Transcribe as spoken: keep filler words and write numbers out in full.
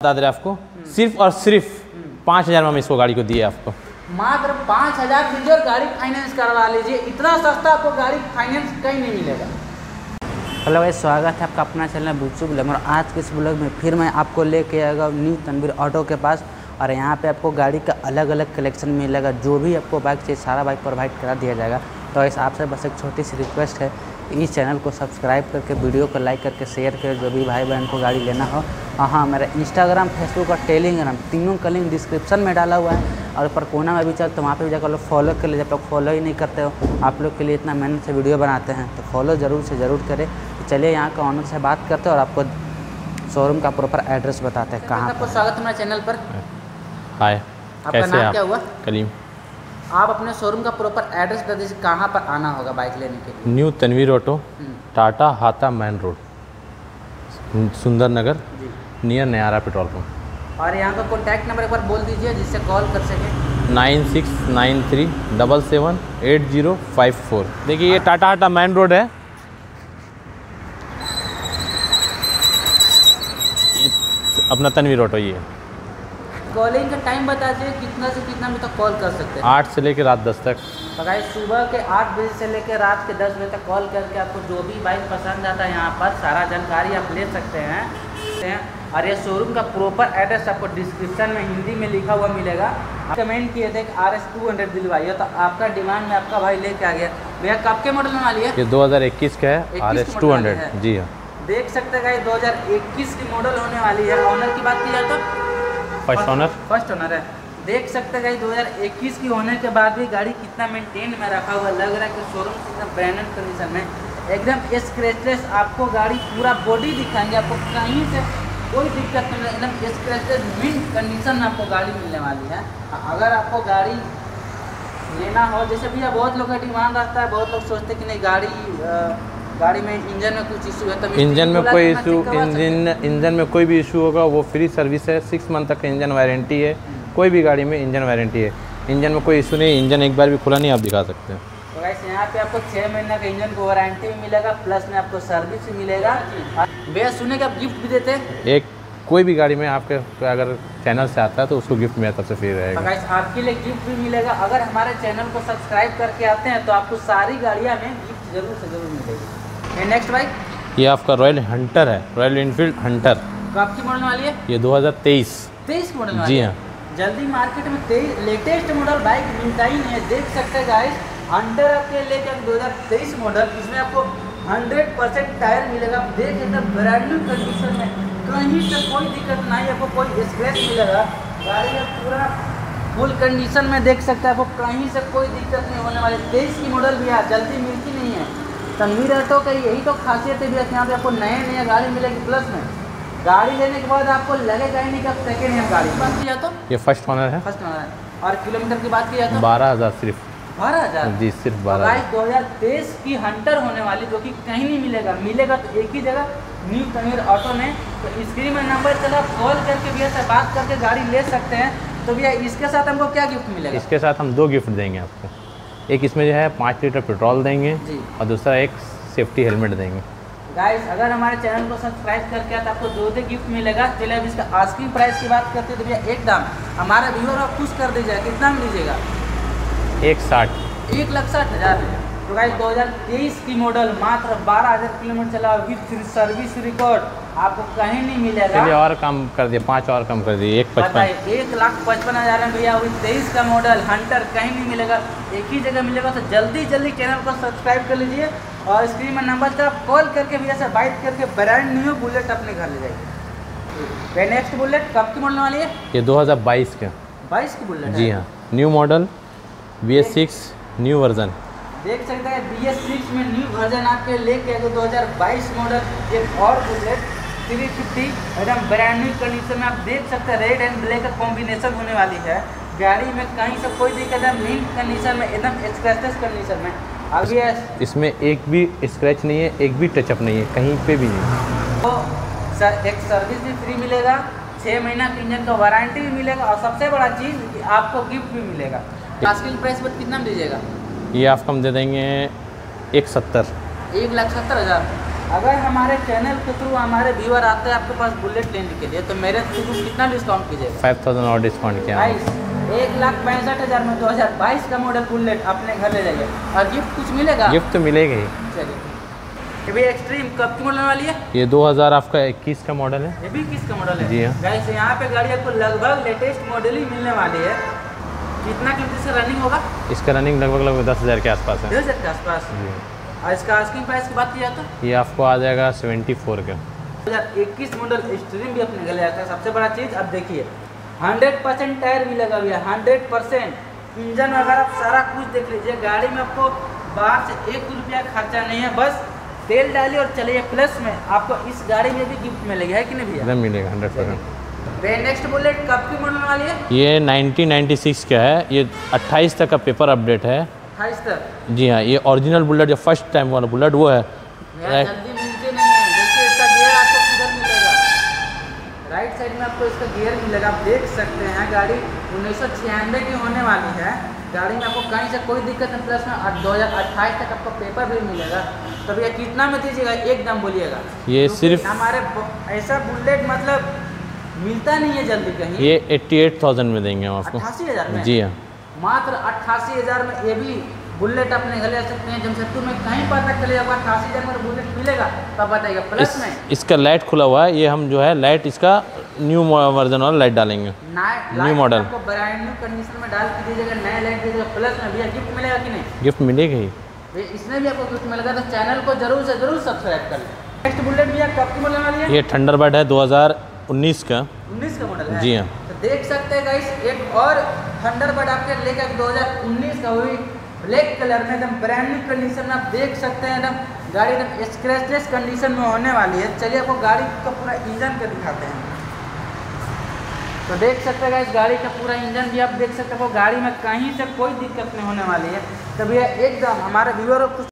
बता दे रहे आपको, सिर्फ और सिर्फ पाँच हज़ार में हम इसको गाड़ी को दिए आपको। मात्र पाँच हज़ार दीजिए और गाड़ी फाइनेंस करवा लीजिए। इतना सस्ता आपको गाड़ी फाइनेंस कहीं नहीं मिलेगा। हेलो गाइस, स्वागत है आपका अपना चैनल बुच्चू ग्लैमर। आज के इस ब्लॉग में फिर मैं आपको लेके आएगा न्यू तनवीर ऑटो के पास, और यहाँ पे आपको गाड़ी का अलग अलग कलेक्शन मिलेगा। जो भी आपको बाइक चाहिए सारा बाइक प्रोवाइड करा दिया जाएगा। तो इस आपसे बस एक छोटी सी रिक्वेस्ट है, इस चैनल को सब्सक्राइब करके वीडियो को लाइक करके शेयर करें जो भी भाई बहन को गाड़ी लेना हो। हाँ, मेरा इंस्टाग्राम, फेसबुक और टेलीग्राम तीनों का लिंक डिस्क्रिप्शन में डाला हुआ है, और ऊपर कोना में भी चल तो वहाँ पे भी जाकर लोग फॉलो कर लीजिए। आप लोग फॉलो ही नहीं करते हो, आप लोग के लिए इतना मेहनत से वीडियो बनाते हैं तो फॉलो ज़रूर से ज़रूर करें। तो चलिए यहाँ का ऑनर से बात करते हैं और आपको शोरूम का प्रॉपर एड्रेस बताते हैं कहाँ। आपको स्वागत है हमारे चैनल पर। हाय, आपका कैसे नाम आप? क्या हुआ? कलीम। आप अपने शोरूम का प्रॉपर एड्रेस बता दीजिए, कहाँ पर आना होगा बाइक लेने के लिए। न्यू तनवीर ऑटो, टाटा हाता main road, Sundar Nagar, near Nayara petrol pump. और यहाँ का कॉन्टैक्ट नंबर एक बार बोल दीजिए जिससे कॉल कर सकें। Nine six nine three double seven eight zero five four. देखिए ये टाटा हाटा मेन रोड है, अपना तनवीर ऑटो। ये कॉलिंग का टाइम बता दीजिए, कितना से कितना बजे तक कॉल कर सकते हैं। आठ से लेकर रात दस तक। बताइए, सुबह के आठ बजे से लेकर रात के दस बजे तक कॉल करके आपको जो भी बाइक पसंद आता है यहाँ पर सारा जानकारी आप ले सकते हैं। और ये शोरूम का प्रॉपर एड्रेस आपको डिस्क्रिप्शन में हिंदी में लिखा हुआ मिलेगा। कमेंट किए थे आर एस टू हंड्रेड दिलवाइए, तो आपका डिमांड में आपका भाई लेके आ गया। भैया कब के मॉडल में वाली है? ये दो हज़ार इक्कीस का है, आर एस टू हंड्रेड। जी हाँ, देख सकते हैं दो हज़ार इक्कीस की मॉडल होने वाली है। ऑनर की बात की जाए तो फर्स्ट ओनर फर्स्ट ओनर है। देख सकते हैं दो हज़ार इक्कीस की होने के बाद भी गाड़ी कितना मेंटेन में रखा हुआ लग रहा है कि शोरूम कितना ब्रांडेड कंडीशन में, एकदम स्क्रैचलेस आपको गाड़ी पूरा बॉडी दिखाएंगे। आपको कहीं से कोई दिक्कत नहीं, एकदम स्क्रैचलेस मिंट कंडीशन में आपको गाड़ी मिलने वाली है। अगर आपको गाड़ी लेना हो, जैसे भैया बहुत लोग का डिमांड रहता है, बहुत लोग सोचते हैं कि नहीं गाड़ी आ, गाड़ी में इंजन में कुछ इशू है तो इंजन में कोई इशू इंजन इंजन में कोई भी इशू होगा वो फ्री सर्विस है। सिक्स मंथ तक इंजन वारंटी है। कोई भी गाड़ी में इंजन वारंटी है। इंजन में कोई इशू नहीं, इंजन एक बार भी खुला नहीं आप दिखा सकते हैं। तो वैसे यहाँ पे आपको छः महीने का इंजन को वारंटी भी मिलेगा, प्लस में आपको सर्विस भी मिलेगा। भैया सुने कि आप गिफ्ट भी देते हैं। एक कोई भी गाड़ी में आपके अगर चैनल से आता है तो उसको गिफ्ट मेरा तरफ से फ्री रहेगा। तो गाइस आपके लिए गिफ्ट भी मिलेगा। अगर हमारे चैनल को सब्सक्राइब करके आते हैं तो आपको सारी गाड़ियाँ में गिफ्ट जरूर से जरूर मिलेगी। नेक्स्ट बाइक ये आपका रॉयल हंटर है, रॉयल इनफील्ड हंटर। तो आपकी मॉडल वाली है? ये दो हज़ार तेईस तेईस मॉडल जी हाँ। जल्दी मार्केट में तेईस लेटेस्ट मॉडल बाइक मिलता ही नहीं है। देख सकते हैं गाइस, हंटर आपके लेकर दो हज़ार तेईस मॉडल, इसमें आपको हंड्रेड परसेंट टायर मिलेगा। देख एकदम ब्रांड न्यू कंडीशन में, कहीं से कोई दिक्कत नहीं, आपको कोई स्क्रैच मिलेगा। गाड़ी में पूरा फुल कंडीशन में देख सकते हैं, आपको कहीं से कोई दिक्कत नहीं होने वाली। तेईस की मॉडल भी है, जल्दी मिलती नहीं है। तनवीर ऑटो का यही तो खासियत है भैया, यहाँ पे आपको नए नए गाड़ी मिलेगी। प्लस में गाड़ी लेने के बाद आपको लगेगा ही नहीं कि आप सेकेंड हैंड गाड़ी बात किया तो ये फर्स्ट ओनर है। फर्स्ट ओनर है। और किलोमीटर की बात की जाए तो बारह हज़ार सिर्फ बारह हज़ार जी, सिर्फ बारह हज़ार। दो हज़ार तेईस की हंटर होने वाली, जो कि कहीं नहीं मिलेगा। मिलेगा तो एक ही जगह, न्यू तनवीर ऑटो में। तो स्क्रीन में नंबर चला, कॉल करके भैया से बात करके गाड़ी ले सकते हैं। तो भैया इसके साथ हमको क्या गिफ्ट मिलेगा? इसके साथ हम दो गिफ्ट देंगे आपको। एक इसमें जो है पाँच लीटर पेट्रोल देंगे जी, और दूसरा एक सेफ्टी हेलमेट देंगे। गाइस अगर हमारे चैनल को सब्सक्राइब करके तो आपको दो दो गिफ्ट मिलेगा। चलिए अब इसका आस्किंग प्राइस की बात करते हैं तो भैया एक दाम हमारा व्यूअर आप खुश कर दीजिएगा, कितना में लीजिएगा? एक साठ एक लाख साठ हज़ार। तो गाइस दो हज़ार तेईस की मॉडल मात्र बारह हज़ार किलोमीटर चला विद सर्विस रिकॉर्ड, आपको कहीं नहीं मिलेगा। चलिए और कम कर दिए, पाँच और कम कर दिए, एक पचपन। एक लाख पचपन हज़ार में भैया वही तेईस का मॉडल हंटर कहीं नहीं मिलेगा, एक ही जगह मिलेगा। तो जल्दी जल्दी चैनल को सब्सक्राइब कर लीजिए और स्क्रीन में नंबर पर आप कॉल करके भैया से बाइट करके ब्रांड न्यू बुलेट अपने घर ले जाइए। नेक्स्ट बुलेट कब की मॉडल वाली है? ये दो हज़ार बाईस के बाईस की बुलेट जी हाँ, new model B S six new version. देख सकते हैं बी एस सिक्स में न्यू वर्जन आपके लेके आगे दो हज़ार बाईस मॉडल एक और बुलेट थ्री फिफ्टी एकदम ब्रांड न्यू कंडीशन में। आप देख सकते हैं रेड एंड ब्लैक का कॉम्बिनेशन होने वाली है। गाड़ी में कहीं से कोई दिक्कत है, मिंट कंडीशन में, एकदम स्क्रैचलेस कंडीशन में। अभी इसमें एक भी स्क्रैच नहीं है, एक भी टचअप नहीं है, कहीं पे भी नहीं। तो सर एक सर्विस भी फ्री मिलेगा, छः महीना की इंजन का वारंटी भी मिलेगा, और सबसे बड़ा चीज़ आपको गिफ्ट भी मिलेगा। आस्किंग प्राइस पर कितना में दीजिएगा? ये आपको हम दे देंगे एक सत्तर एक लाख सत्तर हज़ार। अगर हमारे चैनल के थ्रू हमारे व्यूअर आते हैं आपके पास बुलेट लेने के लिए तो मेरे थ्रू कितना डिस्काउंट कीजिएगा? फाइव थाउजेंड और डिस्काउंट किया। बाईस एक लाख पैंसठ हज़ार में दो हज़ार बाईस का मॉडल बुलेट अपने घर ले जाइए और गिफ्ट कुछ मिलेगा? गिफ्ट तो मिलेगा ही। चलिए, ये भी एक्सट्रीम कब की मॉडल वाली है? ये दो हज़ार आपका इक्कीस का मॉडल है। ये भी इक्कीस का मॉडल है जी हाँ। गाइस, यहाँ पे गाड़ी आपको लगभग लेटेस्ट मॉडल ही मिलने वाली है। कितना किलोमीटर से रनिंग होगा? इसका रनिंग लगभग लगभग दस हज़ार के आसपास है। दस हज़ार के आसपास। जी। और इसका आस्किंग प्राइस की बात की जाए तो ये आपको आ जाएगा सेवेंटी फोर का। दो हज़ार इक्कीस मॉडल एक्सट्रीम भी अपने गले आता है। सबसे बड़ा चीज़ अब देखिए, हंड्रेड परसेंट टायर भी लगा हुआ है, हंड्रेड परसेंट इंजन वगैरह सारा कुछ देख लीजिए। गाड़ी में आपको बाहर से एक रुपया खर्चा नहीं है, बस तेल डालिए और चलिए। प्लस में आपको इस गाड़ी में भी गिफ्ट मिलेगा, है कि नहीं भैया? एकदम मिलेगा हंड्रेड परसेंट। नेक्स्ट बुलेट कब की मॉडल वाली है? ये नाइनटीन नाइंटी सिक्स का है। ये अट्ठाईस तक का पेपर अपडेट है। अट्ठाईस तक? जी हाँ, ये ओरिजिनल बुलेट जो फर्स्ट टाइम वाला बुलेट वो है। यार जल्दी मिलती नहीं है। देखिए इसका गियर आपको किधर मिलेगा? राइट साइड में आपको इसका गियर मिलेगा। आप देख सकते हैं गाड़ी उन्नीस सौ छियानवे की होने वाली है। गाड़ी में आपको कहीं से कोई दिक्कत नहीं। प्लस में दो हज़ार अट्ठाईस तक आपको पेपर भी मिलेगा। तो भैया कितना में दीजिएगा? एकदम बोलिएगा। ये सिर्फ हमारे ऐसा बुलेट मतलब मिलता नहीं है जल्दी कहीं। ये अट्ठासी हज़ार में देंगे हम आपको। अट्ठासी हज़ार में? जी हाँ, मात्र अट्ठासी हज़ार में ये भी बुलेट अपने घर ले सकते हैं। जमशेदपुर में कहीं पता चलेगा अट्ठासी हज़ार में बुलेट मिलेगा तो बताइएगा। प्लस इस, में इसका लाइट खुला हुआ है। ये हम जो है लाइट इसका न्यू वर्जन वाला लाइट डालेंगे, न्यू मॉडल। आपको ब्रांड न्यू कंडीशन में डाल के दीजिएगा, नया लाइट दीजिएगा। प्लस में भैया गिफ्ट मिलेगा कि नहीं? गिफ्ट मिलेगा ही। भैया इसमें भी आपको गिफ्ट मिलेगा, तो चैनल को जरूर से जरूर सब्सक्राइब कर लें। नेक्स्ट बुलेट भैया कब की मॉडल वाली है? ये थंडरबर्ड है दो हज़ार उन्नीस का। उन्नीस का मॉडल है? जी हाँ। तो देख सकते हैं गाइस, एक और थंडरबर्ड आपके लेकर दो हज़ार उन्नीस का हुई ब्लैक कलर में एकदम ब्रांड न्यू कंडीशन में। आप देख सकते हैं एकदम गाड़ी एकदम स्क्रैचलेस कंडीशन में होने वाली है। चलिए आपको गाड़ी का पूरा इंजन का दिखाते हैं। तो देख सकते हैं इस गाड़ी का पूरा इंजन भी आप देख सकते हो। गाड़ी में कहीं से कोई दिक्कत नहीं होने वाली है। तो भैया एकदम हमारे व्यूअर को